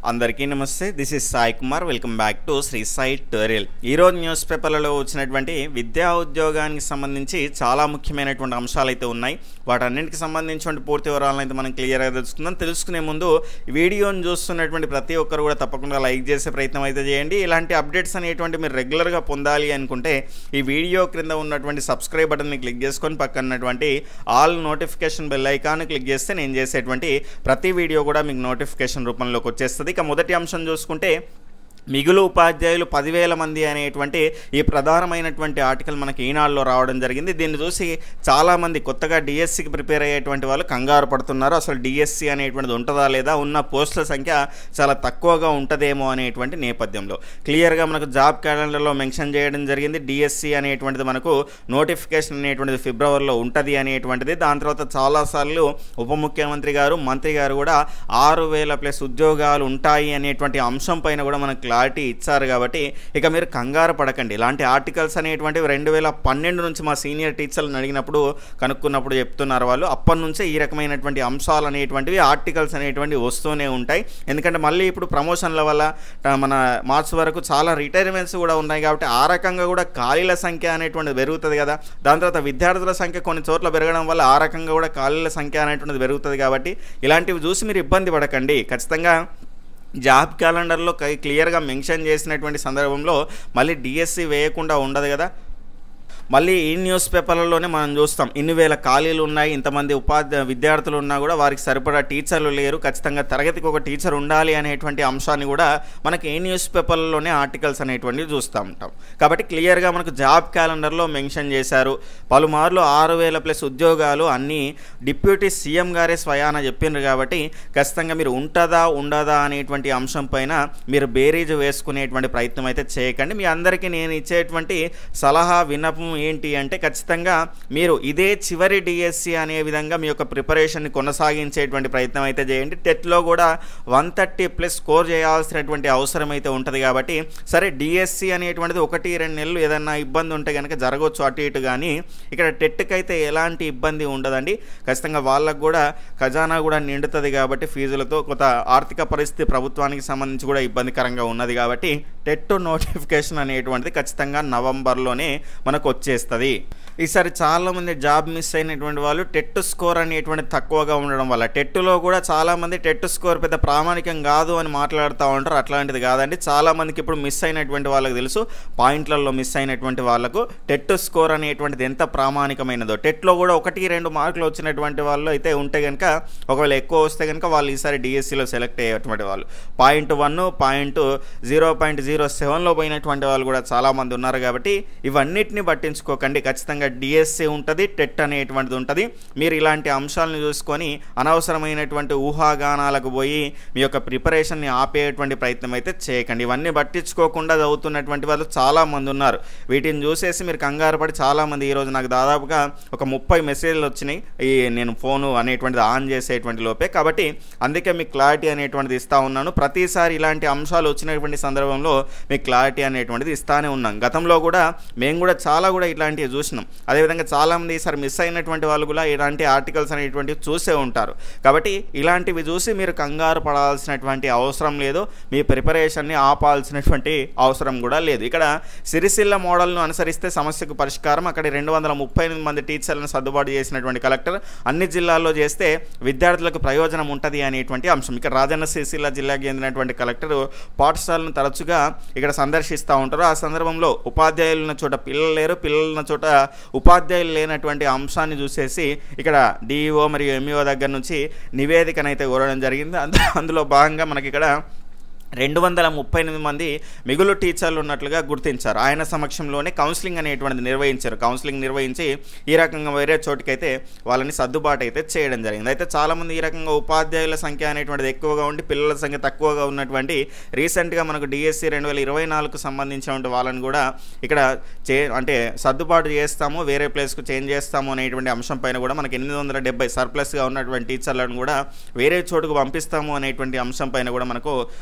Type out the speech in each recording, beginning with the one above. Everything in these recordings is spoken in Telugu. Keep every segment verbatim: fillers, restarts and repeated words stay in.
అందరికీ నమస్తే. This is Sai Kumar. Welcome back to Shri Sai tutorial. ఈరోజు న్యూస్ పేపర్లలో వచ్చినటువంటి విద్యా ఉద్యోగానికి సంబంధించి చాలా ముఖ్యమైనటువంటి అంశాలు అయితే ఉన్నాయి. వాటన్నింటికి సంబంధించిన పూర్తి వివరాలను అయితే మనం క్లియర్గా తెలుసుకుందాం. తెలుసుకునే ముందు వీడియోని చూస్తున్నటువంటి ప్రతి ఒక్కరు కూడా తప్పకుండా లైక్ చేసే ప్రయత్నం అయితే చేయండి. ఇలాంటి అప్డేట్స్ అనేటువంటి మీరు రెగ్యులర్గా పొందాలి అనుకుంటే ఈ వీడియో క్రింద ఉన్నటువంటి సబ్స్క్రైబ్ బటన్ని క్లిక్ చేసుకొని పక్కనటువంటి all notification bell icon click చేస్తే నేను చేసేటువంటి ప్రతి వీడియో కూడా మీకు నోటిఫికేషన్ రూపంలోకి వచ్చేస్తుంది. ఇక మొదటి అంశం చూసుకుంటే మిగులు ఉపాధ్యాయులు పదివేల మంది అనేటువంటి ఈ ప్రధానమైనటువంటి ఆర్టికల్ మనకి ఈనాడులో రావడం జరిగింది. దీన్ని చూసి చాలామంది కొత్తగా డిఎస్సికి ప్రిపేర్ అయ్యేటువంటి వాళ్ళు కంగారు పడుతున్నారు. అసలు డిఎస్సి అనేటువంటిది ఉంటుందా లేదా, ఉన్న పోస్టుల సంఖ్య చాలా తక్కువగా ఉంటుందేమో అనేటువంటి నేపథ్యంలో క్లియర్గా మనకు జాబ్ క్యాలెండర్లో మెన్షన్ చేయడం జరిగింది. డిఎస్సి అనేటువంటిది మనకు నోటిఫికేషన్ అనేటువంటిది ఫిబ్రవరిలో ఉంటుంది అనేటువంటిది. దాని తర్వాత చాలాసార్లు ఉప ముఖ్యమంత్రి గారు మంత్రి గారు కూడా ఆరు వేల ప్లస్ ఉద్యోగాలు ఉంటాయి అనేటువంటి అంశం పైన కూడా మనకు క్లారిటీ ఇచ్చారు. కాబట్టి ఇక మీరు కంగారు పడకండి. ఇలాంటి ఆర్టికల్స్ అనేటువంటివి రెండు వేల పన్నెండు నుంచి మా సీనియర్ టీచర్లను అడిగినప్పుడు కనుక్కున్నప్పుడు చెప్తున్నారు వాళ్ళు. అప్పటి నుంచే ఈ రకమైనటువంటి అంశాలు అనేటువంటివి ఆర్టికల్స్ అనేటువంటివి వస్తూనే ఉంటాయి. ఎందుకంటే మళ్ళీ ఇప్పుడు ప్రమోషన్ల వల్ల మన మార్చ్ వరకు చాలా రిటైర్మెంట్స్ కూడా ఉన్నాయి. కాబట్టి ఆ రకంగా కూడా ఖాళీల సంఖ్య అనేటువంటిది పెరుగుతుంది కదా. దాని తర్వాత విద్యార్థుల సంఖ్య కొన్ని చోట్ల పెరగడం వల్ల ఆ రకంగా కూడా ఖాళీల సంఖ్య అనేటువంటిది పెరుగుతుంది. కాబట్టి ఇలాంటివి చూసి మీరు ఇబ్బంది పడకండి. ఖచ్చితంగా జాబ్ క్యాలెండర్లో క్లియర్గా మెన్షన్ చేసినటువంటి సందర్భంలో మళ్ళీ డిఎస్సి వేయకుండా ఉండదు కదా. మళ్ళీ ఈ న్యూస్ పేపర్లలోనే మనం చూస్తాం ఇన్ని వేల ఖాళీలు ఉన్నాయి, ఇంతమంది ఉపాధ్యాయ విద్యార్థులు ఉన్నా కూడా వారికి సరిపడా టీచర్లు లేరు, ఖచ్చితంగా తరగతికి ఒక టీచర్ ఉండాలి అనేటువంటి అంశాన్ని కూడా మనకి ఈ న్యూస్ పేపర్లలోనే ఆర్టికల్స్ అనేటువంటివి చూస్తూ ఉంటాం. కాబట్టి క్లియర్గా మనకు జాబ్ క్యాలెండర్లో మెన్షన్ చేశారు. పలుమార్లు ఆరు వేల ప్లస్ ఉద్యోగాలు అన్నీ డిప్యూటీ సీఎం గారే స్వయాన చెప్పిండ్రు. కాబట్టి ఖచ్చితంగా మీరు ఉంటుందా ఉండదా అనేటువంటి అంశం పైన మీరు బేరీజు వేసుకునేటువంటి ప్రయత్నం అయితే చేయకండి. మీ అందరికీ నేను ఇచ్చేటువంటి సలహా విన్నపం ఏంటి అంటే ఖచ్చితంగా మీరు ఇదే చివరి డిఎస్సి అనే విధంగా మీ యొక్క ప్రిపరేషన్ని కొనసాగించేటువంటి ప్రయత్నం అయితే చేయండి. టెట్లో కూడా వన్ థర్టీ ప్లస్ స్కోర్ చేయాల్సినటువంటి అవసరం అయితే ఉంటుంది. కాబట్టి సరే డిఎస్సి అనేటువంటిది ఒకటి రెండు నెలలు ఏదన్నా ఇబ్బంది ఉంటే కనుక జరగవచ్చు అటు ఇటు, కానీ ఇక్కడ టెట్కి అయితే ఎలాంటి ఇబ్బంది ఉండదండి. ఖచ్చితంగా వాళ్ళకు కూడా ఖజానా కూడా నిండుతుంది. కాబట్టి ఫీజులతో కొంత ఆర్థిక పరిస్థితి ప్రభుత్వానికి సంబంధించి కూడా ఇబ్బందికరంగా ఉన్నది. కాబట్టి టెట్ నోటిఫికేషన్ అనేటువంటిది ఖచ్చితంగా నవంబర్లోనే మనకు వచ్చేస్తుంది. ఈసారి చాలామంది జాబ్ మిస్ అయినటువంటి వాళ్ళు టెట్ స్కోర్ అనేటువంటిది తక్కువగా ఉండడం వల్ల, టెట్లో కూడా చాలామంది టెట్ స్కోర్ పెద్ద ప్రామాణికం కాదు అని మాట్లాడుతూ ఉంటారు. అట్లాంటిది కాదండి. చాలామందికి ఇప్పుడు మిస్ అయినటువంటి వాళ్ళకి తెలుసు, పాయింట్లలో మిస్ అయినటువంటి వాళ్ళకు టెట్ స్కోర్ అనేటువంటిది ఎంత ప్రామాణికమైనదో. టెట్లో కూడా ఒకటి రెండు మార్కులు వచ్చినటువంటి వాళ్ళు అయితే ఉంటే కనుక, ఒకవేళ ఎక్కువ వస్తే కనుక వాళ్ళు ఈసారి డిఎస్సిలో సెలెక్ట్ అయ్యేటువంటి వాళ్ళు, point one point zero point zero సెవెన్లో పోయినటువంటి వాళ్ళు కూడా చాలామంది ఉన్నారు. కాబట్టి ఇవన్నిటిని పట్టించుకోకండి. ఖచ్చితంగా డిఎస్సి ఉంటుంది, టెట్ అనేటువంటిది ఉంటుంది. మీరు ఇలాంటి అంశాలను చూసుకొని అనవసరమైనటువంటి ఊహాగానాలకు పోయి మీ యొక్క ప్రిపరేషన్ని ఆపేటువంటి ప్రయత్నం అయితే చేయకండి. ఇవన్నీ పట్టించుకోకుండా చదువుతున్నటువంటి వాళ్ళు చాలామంది ఉన్నారు. వీటిని చూసేసి మీరు కంగారు పడి చాలామంది ఈరోజు నాకు దాదాపుగా ఒక ముప్పై మెసేజ్లు వచ్చినాయి ఈ నేను ఫోను అనేటువంటిది ఆన్ చేసేటువంటి లోపే. కాబట్టి అందుకే మీకు క్లారిటీ అనేటువంటిది ఇస్తూ ఉన్నాను. ప్రతిసారి ఇలాంటి అంశాలు వచ్చినటువంటి సందర్భంలో మీకు క్లారిటీ అనేటువంటిది ఇస్తానే ఉన్నాం. గతంలో కూడా మేము కూడా చాలా కూడా ఇలాంటివి చూసినాం. అదేవిధంగా చాలామంది ఈసారి మిస్ అయినటువంటి వాళ్ళు కూడా ఇలాంటి ఆర్టికల్స్ అనేటువంటివి చూసే ఉంటారు. కాబట్టి ఇలాంటివి చూసి మీరు కంగారు పడాల్సినటువంటి అవసరం లేదు, మీ ప్రిపరేషన్ని ఆపాల్సినటువంటి అవసరం కూడా లేదు. ఇక్కడ సిరిసిల్ల మోడల్ను అనుసరిస్తే సమస్యకు పరిష్కారం. అక్కడ రెండు వందల ముప్పై ఎనిమిది మంది టీచర్లను సర్దుబాటు చేసినటువంటి కలెక్టర్ అన్ని జిల్లాల్లో చేస్తే విద్యార్థులకు ప్రయోజనం ఉంటుంది అనేటువంటి అంశం. ఇక్కడ రాజన్న సిరిసిల్ల జిల్లాకు చెందినటువంటి కలెక్టర్ పాఠశాలను తరచుగా ఇక్కడ సందర్శిస్తూ ఉంటారు. ఆ సందర్భంలో ఉపాధ్యాయులు ఉన్న చోట పిల్లలు లేరు, పిల్లలు ఉన్న చోట ఉపాధ్యాయులు లేనటువంటి అంశాన్ని చూసేసి ఇక్కడ డిఈఓ మరియు ఎంఈఓ దగ్గర నుంచి నివేదికనైతే కోరడం జరిగింది. అందులో భాగంగా మనకి ఇక్కడ రెండు వందల ముప్పై ఎనిమిది మంది మిగులు టీచర్లు ఉన్నట్లుగా గుర్తించారు. ఆయన సమక్షంలోనే కౌన్సిలింగ్ అనేటువంటిది నిర్వహించారు. కౌన్సిలింగ్ నిర్వహించి ఈ రకంగా వేరే చోటుకైతే వాళ్ళని సర్దుబాటు అయితే చేయడం జరిగింది. అయితే చాలామంది ఈ రకంగా ఉపాధ్యాయుల సంఖ్య అనేటువంటిది ఎక్కువగా ఉండి పిల్లల సంఖ్య తక్కువగా ఉన్నటువంటి రీసెంట్గా మనకు డిఎస్సి రెండు వేల ఇరవై నాలుగుకు సంబంధించినటువంటి వాళ్ళని కూడా ఇక్కడ చే అంటే సర్దుబాటు చేస్తాము, వేరే ప్లేస్కు చేంజ్ చేస్తాము అనేటువంటి అంశం పైన కూడా మనకి ఎనిమిది వందల డెబ్బై సర్ప్లస్గా ఉన్నటువంటి టీచర్లను కూడా వేరే చోటుకు పంపిస్తాము అనేటువంటి అంశం పైన కూడా మనకు మొన్న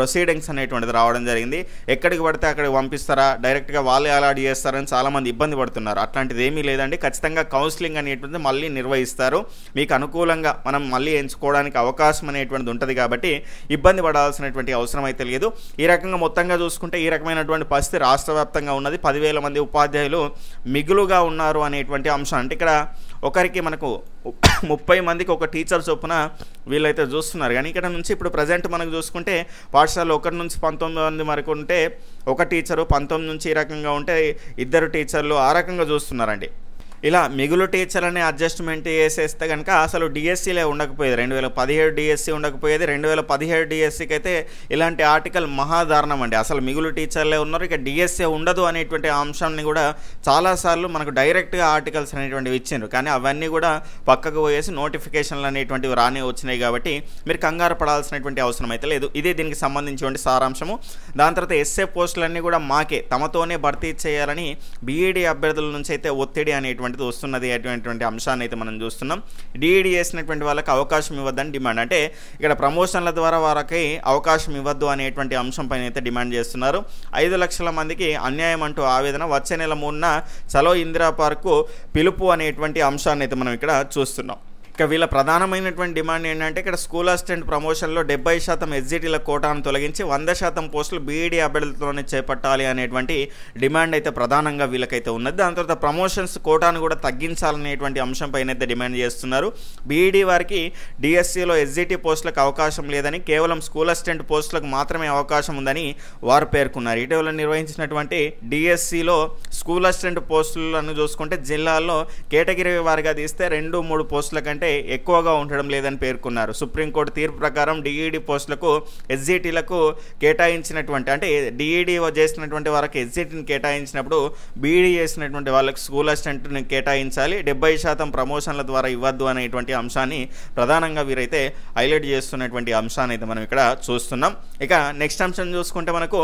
ప్రొసీడింగ్స్ అనేటువంటిది రావడం జరిగింది. ఎక్కడికి పడితే అక్కడికి పంపిస్తారా, డైరెక్ట్గా వాళ్ళే అలాట్ చేస్తారని చాలామంది ఇబ్బంది పడుతున్నారు. అట్లాంటిది ఏమీ లేదండి. ఖచ్చితంగా కౌన్సిలింగ్ అనేటువంటిది మళ్ళీ నిర్వహిస్తారు. మీకు అనుకూలంగా మనం మళ్ళీ ఎంచుకోవడానికి అవకాశం అనేటువంటిది ఉంటుంది కాబట్టి ఇబ్బంది పడాల్సినటువంటి అవసరం అయితే లేదు. ఈ రకంగా మొత్తంగా చూసుకుంటే ఈ రకమైనటువంటి పరిస్థితి రాష్ట్ర వ్యాప్తంగా ఉన్నది. పదివేల మంది ఉపాధ్యాయులు మిగులుగా ఉన్నారు అనేటువంటి అంశం. అంటే ఇక్కడ ఒకరికి మనకు ముప్పై మందికి ఒక టీచర్ చొప్పున వీళ్ళైతే చూస్తున్నారు. కానీ ఇక్కడ నుంచి ఇప్పుడు ప్రజెంట్ మనకు చూసుకుంటే పాఠశాలలో ఒకటి నుంచి పంతొమ్మిది మంది వరకు ఉంటే ఒక టీచరు, పంతొమ్మిది నుంచి ఈ రకంగా ఉంటే ఇద్దరు టీచర్లు, ఆ రకంగా చూస్తున్నారండి. ఇలా మిగులు టీచర్లని అడ్జస్ట్మెంట్ చేసేస్తే కనుక అసలు డిఎస్సీలే ఉండకపోయేది. రెండు వేల పదిహేడు డిఎస్సీ ఉండకపోయేది. రెండు వేల పదిహేడు డిఎస్సీకి అయితే ఇలాంటి ఆర్టికల్ మహాదారుణం అండి. అసలు మిగులు టీచర్లే ఉన్నారు, ఇక డిఎస్సీ ఉండదు అనేటువంటి అంశాన్ని కూడా చాలాసార్లు మనకు డైరెక్ట్గా ఆర్టికల్స్ అనేటువంటివి ఇచ్చిండ్రు. కానీ అవన్నీ కూడా పక్కకు పోయేసి నోటిఫికేషన్లు అనేటువంటివి రానే వచ్చినాయి కాబట్టి మీరు కంగారు పడాల్సినటువంటి అవసరం అయితే లేదు. ఇదే దీనికి సంబంధించినటువంటి సారాంశము. దాని తర్వాత ఎస్ఏ పోస్టులన్నీ కూడా మాకే తమతోనే భర్తీ చేయాలని బీఈడీ అభ్యర్థుల నుంచి అయితే ఒత్తిడి అనేటువంటి వస్తున్నది అటువంటి అంశాన్ని అయితే మనం చూస్తున్నాం. డిఈడి చేసినటువంటి వాళ్ళకి అవకాశం ఇవ్వద్దని డిమాండ్. అంటే ఇక్కడ ప్రమోషన్ల ద్వారా వారికి అవకాశం ఇవ్వద్దు అనేటువంటి అంశం పైన అయితే డిమాండ్ చేస్తున్నారు. ఐదు లక్షల మందికి అన్యాయం అంటూ ఆవేదన. వచ్చే నెల మూడున చలో ఇందిరా పార్కు పిలుపు అనేటువంటి అంశాన్ని అయితే మనం ఇక్కడ చూస్తున్నాం. ఇక వీళ్ళ ప్రధానమైనటువంటి డిమాండ్ ఏంటంటే ఇక్కడ స్కూల్ అసిస్టెంట్ ప్రమోషన్లో డెబ్బై శాతం ఎస్జిటీల కోటాను తొలగించి వంద శాతం పోస్టులు బీఈడీ అభ్యర్థులతోనే చేపట్టాలి అనేటువంటి డిమాండ్ అయితే ప్రధానంగా వీళ్ళకైతే ఉన్నది. దాని తర్వాత ప్రమోషన్స్ కోటాను కూడా తగ్గించాలనేటువంటి అంశం పైన అయితే డిమాండ్ చేస్తున్నారు. బీఈడీ వారికి డిఎస్సిలో ఎస్జిటీ పోస్టులకు అవకాశం లేదని, కేవలం స్కూల్ అసిస్టెంట్ పోస్టులకు మాత్రమే అవకాశం ఉందని వారు పేర్కొన్నారు. ఇటీవల నిర్వహించినటువంటి డిఎస్సిలో స్కూల్ అసిస్టెంట్ పోస్టులను చూసుకుంటే జిల్లాల్లో కేటగిరీ వారిగా తీస్తే రెండు మూడు పోస్టుల కంటే ఎక్కువగా ఉండడం లేదని పేర్కొన్నారు. సుప్రీంకోర్టు తీర్పు ప్రకారం డిఈడి పోస్టులకు ఎస్జిటీలకు కేటాయించినటువంటి అంటే డిఈడి చేసినటువంటి వారికి ఎస్జిటీని కేటాయించినప్పుడు బీఈడి చేసినటువంటి వాళ్ళకి స్కూల్ అసిస్టెంట్ని కేటాయించాలి. డెబ్బై శాతం ప్రమోషన్ల ద్వారా ఇవ్వద్దు అనేటువంటి అంశాన్ని ప్రధానంగా వీరైతే హైలైట్ చేస్తున్నటువంటి అంశాన్ని అయితే మనం ఇక్కడ చూస్తున్నాం. ఇక నెక్స్ట్ అంశం చూసుకుంటే మనకు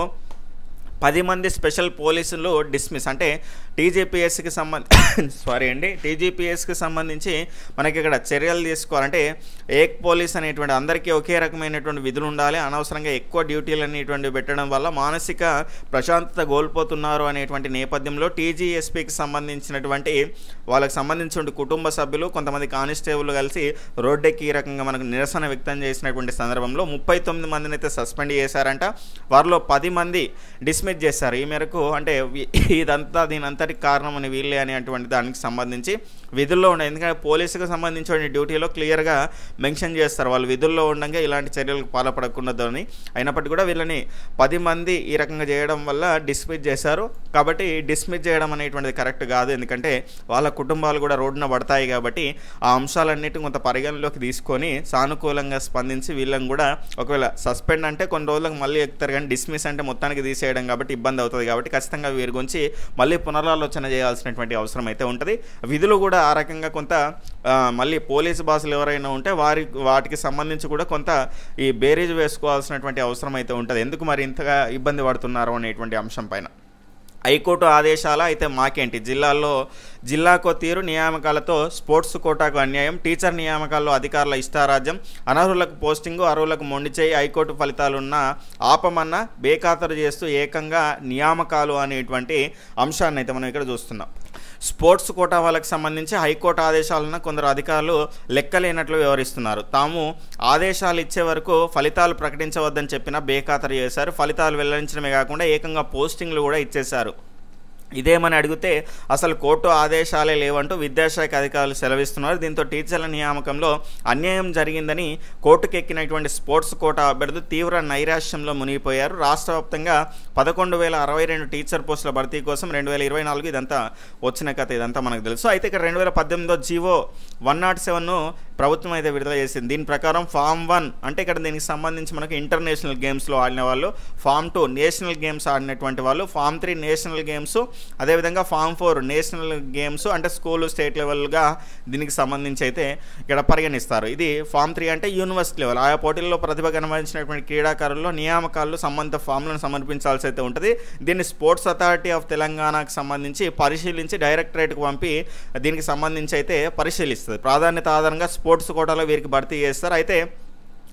పది మంది స్పెషల్ పోలీసులు డిస్మిస్. అంటే టీజీపీఎస్కి సంబంధి సారీ అండి టీజీపీఎస్కి సంబంధించి మనకి ఇక్కడ చర్యలు తీసుకోవాలంటే ఏక్ పోలీస్ అనేటువంటి అందరికీ ఒకే రకమైనటువంటి విధులు ఉండాలి. అనవసరంగా ఎక్కువ డ్యూటీలు అనేటువంటివి పెట్టడం వల్ల మానసిక ప్రశాంతత కోల్పోతున్నారు అనేటువంటి నేపథ్యంలో టీజీఎస్పీకి సంబంధించినటువంటి వాళ్ళకి సంబంధించిన కుటుంబ సభ్యులు కొంతమంది కానిస్టేబుల్ కలిసి రోడ్డెక్కి ఈ రకంగా మనకు నిరసన వ్యక్తం చేసినటువంటి సందర్భంలో ముప్పై తొమ్మిది మందిని అయితే సస్పెండ్ చేశారంట. వారిలో పది మంది డిస్మిస్ చేశారు. ఈ మేరకు అంటే ఇదంతా దీనంతటికి కారణం అని వీళ్ళే అనేటువంటి దానికి సంబంధించి విధుల్లో ఉండే, ఎందుకంటే పోలీసుకు సంబంధించిన డ్యూటీలో క్లియర్గా మెన్షన్ చేస్తారు వాళ్ళు విధుల్లో ఉండగా ఇలాంటి చర్యలకు పాల్పడకూడదని. అయినప్పటికీ కూడా వీళ్ళని పది మంది ఈ రకంగా చేయడం వల్ల డిస్మిస్ చేశారు. కాబట్టి డిస్మిస్ చేయడం అనేటువంటిది కరెక్ట్ కాదు, ఎందుకంటే వాళ్ళ కుటుంబాలు కూడా రోడ్డున పడతాయి. కాబట్టి ఆ అంశాలన్నిటిని కొంత పరిగణలోకి తీసుకొని సానుకూలంగా స్పందించి వీళ్ళని కూడా ఒకవేళ సస్పెండ్ అంటే కొన్ని రోజులకు మళ్ళీ ఎక్కుతారు, కానీ డిస్మిస్ అంటే మొత్తానికి తీసేయడం కాబట్టి ఇబ్బంది అవుతుంది. కాబట్టి ఖచ్చితంగా వీరి గురించి మళ్ళీ పునరాలోచన చేయాల్సినటువంటి అవసరం అయితే ఉంటుంది. విధులు కూడా ఆ రకంగా కొంత మళ్ళీ పోలీసు బాసులు ఎవరైనా ఉంటే వారి వాటికి సంబంధించి కూడా కొంత ఈ బేరీజ్ వేసుకోవాల్సినటువంటి అవసరం అయితే ఉంటుంది. ఎందుకు మరి ఇంతగా ఇబ్బంది పడుతున్నారు అనేటువంటి అంశం పైన హైకోర్టు ఆదేశాల అయితే మాకేంటి, జిల్లాల్లో జిల్లాకో తీరు, నియామకాలతో స్పోర్ట్స్ కోటాకు అన్యాయం, టీచర్ నియామకాల్లో అధికారుల ఇష్టారాజ్యం, అనర్హులకు పోస్టింగు, అర్హులకు మొండి చేయి, హైకోర్టు ఫలితాలున్న ఆపమన్న బేఖాతరు చేస్తూ ఏకంగా నియామకాలు అనేటువంటి అంశాన్ని అయితే మనం ఇక్కడ చూస్తున్నాం. స్పోర్ట్స్ కోటా వాళ్ళకి సంబంధించి హైకోర్టు ఆదేశాలను కొందరు అధికారులు లెక్కలేనట్లు వ్యవహరిస్తున్నారు. తాము ఆదేశాలు ఇచ్చే వరకు ఫలితాలు ప్రకటించవద్దని చెప్పినా బేఖాతరు చేశారు. ఫలితాలు వెల్లడించడమే కాకుండా ఏకంగా పోస్టింగ్లు కూడా ఇచ్చేశారు. ఇదేమని అడిగితే అసలు కోర్టు ఆదేశాలే లేవంటూ విద్యాశాఖ అధికారులు సెలవిస్తున్నారు. దీంతో టీచర్ల నియామకంలో అన్యాయం జరిగిందని కోర్టుకు ఎక్కినటువంటి స్పోర్ట్స్ కోటా అభ్యర్థులు తీవ్ర నైరాశ్యంలో మునిగిపోయారు. రాష్ట్ర వ్యాప్తంగా పదకొండు వేల అరవై రెండు టీచర్ పోస్టుల భర్తీ కోసం రెండు వేల ఇరవై నాలుగు ఇదంతా వచ్చిన కథ, ఇదంతా మనకు తెలుసు. అయితే ఇక్కడ రెండు వేల పద్దెనిమిదిలో జీవో వన్ నాట్ సెవెన్ను ప్రభుత్వం అయితే విడుదల చేసింది. దీని ప్రకారం ఫామ్ వన్ అంటే ఇక్కడ దీనికి సంబంధించి మనకు ఇంటర్నేషనల్ గేమ్స్లో ఆడిన వాళ్ళు, ఫామ్ టూ నేషనల్ గేమ్స్ ఆడినటువంటి వాళ్ళు, ఫామ్ త్రీ నేషనల్ గేమ్స్, అదేవిధంగా ఫామ్ ఫోర్ నేషనల్ గేమ్స్ అంటే స్కూల్ స్టేట్ లెవెల్గా దీనికి సంబంధించి అయితే ఇక్కడ పరిగణిస్తారు. ఇది ఫామ్ త్రీ అంటే యూనివర్సిటీ లెవెల్. ఆయా పోటీల్లో ప్రతిభ కనబరిచినటువంటి క్రీడాకారుల్లో నియామకాల్లో సంబంధిత ఫామ్లను సమర్పించాల్సి అయితే ఉంటుంది. దీన్ని స్పోర్ట్స్ అథారిటీ ఆఫ్ తెలంగాణకు సంబంధించి పరిశీలించి డైరెక్టరేట్కు పంపి దీనికి సంబంధించి అయితే పరిశీలిస్తుంది. ప్రాధాన్యత ఆధారంగా స్పోర్ట్స్ కోటాలో వీరికి భర్తీ చేస్తారు. అయితే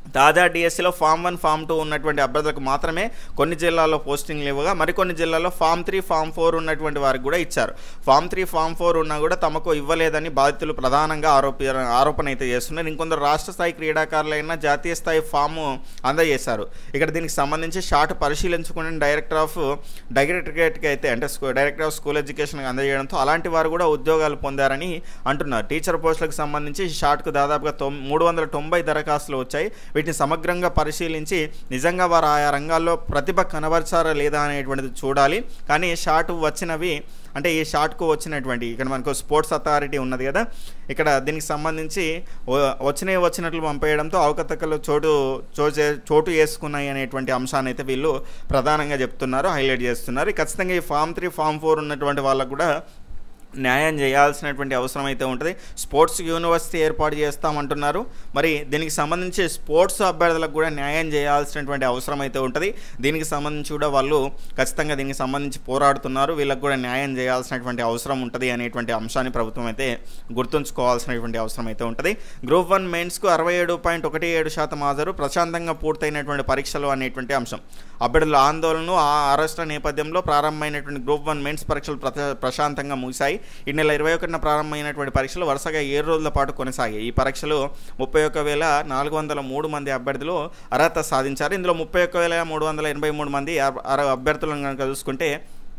తాజా డిఎస్సిలో ఫామ్ వన్ ఫామ్ టూ ఉన్నటువంటి అభ్యర్థులకు మాత్రమే కొన్ని జిల్లాల్లో పోస్టింగ్లు ఇవ్వగా మరికొన్ని జిల్లాల్లో ఫామ్ త్రీ ఫామ్ ఫోర్ ఉన్నటువంటి వారికి కూడా ఇచ్చారు. ఫామ్ త్రీ ఫామ్ ఫోర్ ఉన్నా కూడా తమకు ఇవ్వలేదని బాధితులు ప్రధానంగా ఆరోప ఆరోపణ అయితే చేస్తున్నారు. ఇంకొందరు రాష్ట్ర స్థాయి క్రీడాకారులైన జాతీయ స్థాయి ఫాము అందజేశారు. ఇక్కడ దీనికి సంబంధించి షార్ట్ పరిశీలించుకుని డైరెక్టర్ ఆఫ్ డైరెక్టరేట్కి అయితే అంటే డైరెక్టర్ ఆఫ్ స్కూల్ ఎడ్యుకేషన్కి అందజేయడంతో అలాంటి వారు కూడా ఉద్యోగాలు పొందారని అంటున్నారు. టీచర్ పోస్టులకు సంబంధించి షార్ట్కు దాదాపుగా తొమ్ మూడు వందల తొంభై దరఖాస్తులు వచ్చాయి. వీటిని సమగ్రంగా పరిశీలించి నిజంగా వారు ఆయా రంగాల్లో ప్రతిభ కనబర్చారా లేదా అనేటువంటిది చూడాలి. కానీ షార్ట్ వచ్చినవి అంటే ఈ షార్ట్కు వచ్చినటువంటి ఇక్కడ మనకు స్పోర్ట్స్ అథారిటీ ఉన్నది కదా, ఇక్కడ దీనికి సంబంధించి వచ్చినవి వచ్చినట్లు పంపేయడంతో అవకతవకలు చోటు చోటు చోటు చేసుకున్నాయి అనేటువంటి అంశాన్ని అయితే వీళ్ళు ప్రధానంగా చెప్తున్నారు, హైలైట్ చేస్తున్నారు. ఖచ్చితంగా ఈ ఫామ్ త్రీ ఫామ్ ఫోర్ ఉన్నటువంటి వాళ్ళకు కూడా న్యాయం చేయాల్సినటువంటి అవసరం అయితే ఉంటుంది. స్పోర్ట్స్ యూనివర్సిటీ ఏర్పాటు చేస్తామంటున్నారు. మరి దీనికి సంబంధించి స్పోర్ట్స్ అభ్యర్థులకు కూడా న్యాయం చేయాల్సినటువంటి అవసరం అయితే ఉంటుంది. దీనికి సంబంధించి కూడా వాళ్ళు ఖచ్చితంగా దీనికి సంబంధించి పోరాడుతున్నారు. వీళ్ళకు కూడా న్యాయం చేయాల్సినటువంటి అవసరం ఉంటుంది అనేటువంటి అంశాన్ని ప్రభుత్వం అయితే గుర్తుంచుకోవాల్సినటువంటి అవసరం అయితే ఉంటుంది. గ్రూప్ వన్ మెయిన్స్కు అరవై ఏడు పాయింట్ ఒకటి ఏడు శాతం హాజరు, ప్రశాంతంగా పూర్తయినటువంటి పరీక్షలు అనేటువంటి అంశం. అభ్యర్థుల ఆందోళనను ఆ అరెస్టుల నేపథ్యంలో ప్రారంభమైనటువంటి గ్రూప్ వన్ మెయిన్స్ పరీక్షలు ప్రశాంతంగా ముగిశాయి. ఈ నెల ఇరవై ఒకటిన ప్రారంభమైనటువంటి పరీక్షలు వరుసగా ఏడు రోజుల పాటు కొనసాగాయి. ఈ పరీక్షలు ముప్పై ఒక్క వేల నాలుగు వందల మూడు మంది అభ్యర్థులు అర్హత సాధించారు. ఇందులో ముప్పై ఒక్క వేల మూడు వందల ఎనభై మూడు మంది అభ్యర్థులను కనుక చూసుకుంటే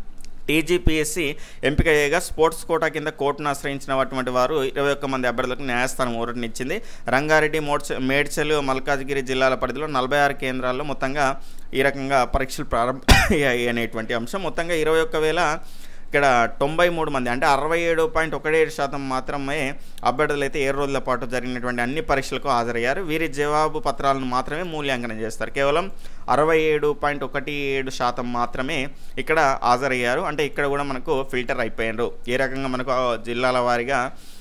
టీజీపీఎస్సీ ఎంపిక చేయగా స్పోర్ట్స్ కోటా కింద కోర్టును ఆశ్రయించినటువంటి వారు ఇరవై ఒక్క మంది అభ్యర్థులకు న్యాయస్థానం ఊరటనిచ్చింది. రంగారెడ్డి, మోడ్చ మేడ్చల్, మల్కాజ్గిరి జిల్లాల పరిధిలో నలభై ఆరు కేంద్రాల్లో మొత్తంగా ఈ రకంగా పరీక్షలు ప్రారంభమయ్యాయి అనేటువంటి అంశం. మొత్తంగా ఇరవై ఒక్క వేల ఇక్కడ తొంభై మూడు మంది అంటే అరవై ఏడు పాయింట్ ఒకటి ఏడు శాతం మాత్రమే అభ్యర్థులు అయితే ఏడు రోజుల పాటు జరిగినటువంటి అన్ని పరీక్షలకు హాజరయ్యారు. వీరి జవాబు పత్రాలను మాత్రమే మూల్యాంకనం చేస్తారు. కేవలం అరవై ఏడు పాయింట్ ఒకటి ఏడు శాతం మాత్రమే ఇక్కడ హాజరయ్యారు. అంటే ఇక్కడ కూడా మనకు ఫిల్టర్ అయిపోయారు. ఏ రకంగా మనకు జిల్లాల వారీగా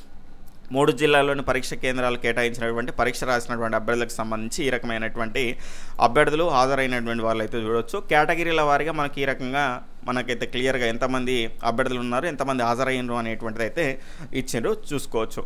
మూడు జిల్లాల్లోని పరీక్ష కేంద్రాలు కేటాయించినటువంటి పరీక్ష రాసినటువంటి అభ్యర్థులకు సంబంధించి ఈ రకమైనటువంటి అభ్యర్థులు హాజరైనటువంటి వాళ్ళు అయితే చూడవచ్చు. కేటగిరీల వారీగా మనకి ఈ రకంగా మనకైతే క్లియర్గా ఎంతమంది అభ్యర్థులు ఉన్నారు, ఎంతమంది హాజరైనరు అనేటువంటిది అయితే ఇచ్చిండ్రు, చూసుకోవచ్చు.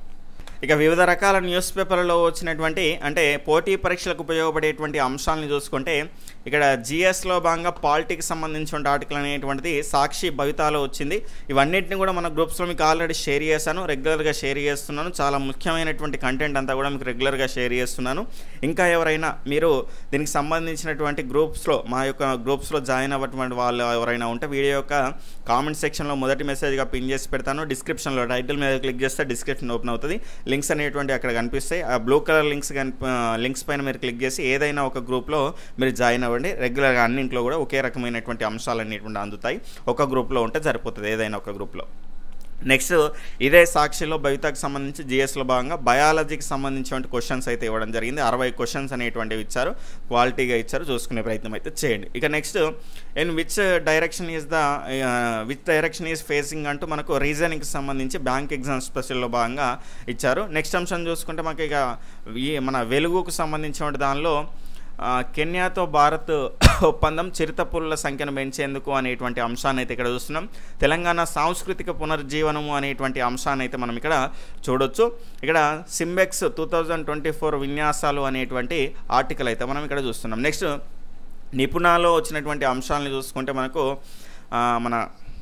ఇక వివిధ రకాల న్యూస్ పేపర్లలో వచ్చినటువంటి అంటే పోటీ పరీక్షలకు ఉపయోగపడేటువంటి అంశాలను చూసుకుంటే ఇక్కడ జిఎస్లో భాగంగా పాలిటిక్స్ సంబంధించిన ఆర్టికల్ అనేటువంటిది సాక్షి భవితాలో వచ్చింది. ఇవన్నింటిని కూడా మన గ్రూప్స్లో మీకు ఆల్రెడీ షేర్ చేశాను, రెగ్యులర్గా షేర్ చేస్తున్నాను. చాలా ముఖ్యమైనటువంటి కంటెంట్ అంతా కూడా మీకు రెగ్యులర్గా షేర్ చేస్తున్నాను. ఇంకా ఎవరైనా మీరు దీనికి సంబంధించినటువంటి గ్రూప్స్లో మా యొక్క గ్రూప్స్లో జాయిన్ అవ్వటువంటి వాళ్ళు ఎవరైనా ఉంటే వీడియో యొక్క కామెంట్ సెక్షన్లో మొదటి మెసేజ్గా పిన్ చేసి పెడతాను. డిస్క్రిప్షన్లో టైటిల్ మీద క్లిక్ చేస్తే డిస్క్రిప్షన్ ఓపెన్ అవుతుంది. లింక్స్ అనేటువంటి అక్కడ కనిపిస్తాయి. ఆ బ్లూ కలర్ లింక్స్ లింక్స్ పైన మీరు క్లిక్ చేసి ఏదైనా ఒక గ్రూప్లో మీరు జాయిన్ అవ్వండి. రెగ్యులర్గా అన్నింట్లో కూడా ఒకే రకమైనటువంటి అంశాలు అనేటువంటి అందుతాయి. ఒక గ్రూప్లో ఉంటే సరిపోతుంది, ఏదైనా ఒక గ్రూప్లో. నెక్స్ట్ ఇదే సాక్షిలో భవితకు సంబంధించి జిఎస్లో భాగంగా బయాలజీకి సంబంధించిన క్వశ్చన్స్ అయితే ఇవ్వడం జరిగింది. అరవై క్వశ్చన్స్ అనేటువంటివి ఇచ్చారు, క్వాలిటీగా ఇచ్చారు, చూసుకునే ప్రయత్నం అయితే చేయండి. ఇక next in which direction is the which direction is facing అంటూ మనకు రీజనింగ్కి సంబంధించి బ్యాంక్ ఎగ్జామ్ స్పెషల్లో భాగంగా ఇచ్చారు. నెక్స్ట్ అంశం చూసుకుంటే మనకి ఇక ఈ మన వెలుగుకు సంబంధించిన దానిలో కెన్యాతో భారత్ ఒప్పందం చిరుతపుల్ల సంఖ్యను పెంచేందుకు అనేటువంటి అంశాన్ని అయితే ఇక్కడ చూస్తున్నాం. తెలంగాణ సాంస్కృతిక పునరుజ్జీవనము అనేటువంటి అంశాన్ని అయితే మనం ఇక్కడ చూడొచ్చు. ఇక్కడ SIMBEX two thousand twenty four విన్యాసాలు అనేటువంటి ఆర్టికల్ అయితే మనం ఇక్కడ చూస్తున్నాం. నెక్స్ట్ నిపుణాలో వచ్చినటువంటి అంశాలను చూసుకుంటే మనకు మన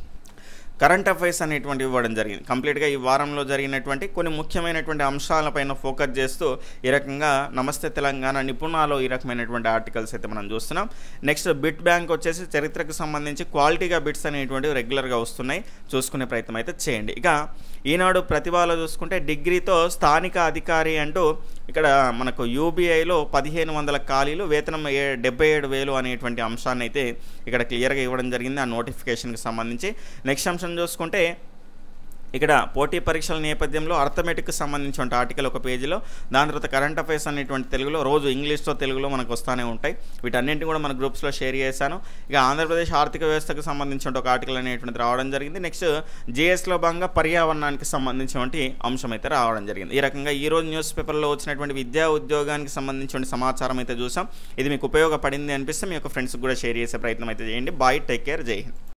కరెంట్ అఫైర్స్ అనేటువంటి ఇవ్వడం జరిగింది. కంప్లీట్గా ఈ వారంలో జరిగినటువంటి కొన్ని ముఖ్యమైనటువంటి అంశాలపైన ఫోకస్ చేస్తూ ఈ రకంగా నమస్తే తెలంగాణ నిపుణాలో ఈ రకమైనటువంటి ఆర్టికల్స్ అయితే మనం చూస్తున్నాం. నెక్స్ట్ బిట్ బ్యాంక్ వచ్చేసి చరిత్రకు సంబంధించి క్వాలిటీగా బిట్స్ అనేటువంటివి రెగ్యులర్గా వస్తున్నాయి, చూసుకునే ప్రయత్నం అయితే చేయండి. ఇక ఈనాడు ప్రతిభలో చూసుకుంటే డిగ్రీతో స్థానిక అధికారి అంటూ ఇక్కడ మనకు యూబీఐలో పదిహేను వందల ఖాళీలు, వేతనం ఏ డెబ్బై ఏడు వేలు అనేటువంటి అంశాన్ని అయితే ఇక్కడ క్లియర్గా ఇవ్వడం జరిగింది ఆ నోటిఫికేషన్కి సంబంధించి. నెక్స్ట్ అంశం చూసుకుంటే ఇక్కడ పోటీ పరీక్షల నేపథ్యంలో అర్థమెటిక్కి సంబంధించిన ఆర్టికల్ ఒక పేజీలో, దాని తర్వాత కరెంట్ అఫైర్స్ అనేటువంటి తెలుగులో రోజు ఇంగ్లీష్తో తెలుగులో మనకు వస్తూనే ఉంటాయి. వీటన్నింటినీ కూడా మన గ్రూప్స్లో షేర్ చేశాను. ఇక ఆంధ్రప్రదేశ్ ఆర్థిక వ్యవస్థకు సంబంధించిన ఒక ఆర్టికల్ అనేటువంటిది రావడం జరిగింది. నెక్స్ట్ జిఎస్లో భాగంగా పర్యావరణానికి సంబంధించినటువంటి అంశం అయితే రావడం జరిగింది. ఈ రకంగా ఈరోజు న్యూస్ పేపర్లో వచ్చినటువంటి విద్యా ఉద్యోగానికి సంబంధించిన సమాచారం అయితే చూసాం. ఇది మీకు ఉపయోగపడింది అనిపిస్తే మీ యొక్క ఫ్రెండ్స్కి కూడా షేర్ చేసే ప్రయత్నం అయితే చేయండి. బాయ్, టేక్ కేర్, జై హింద్.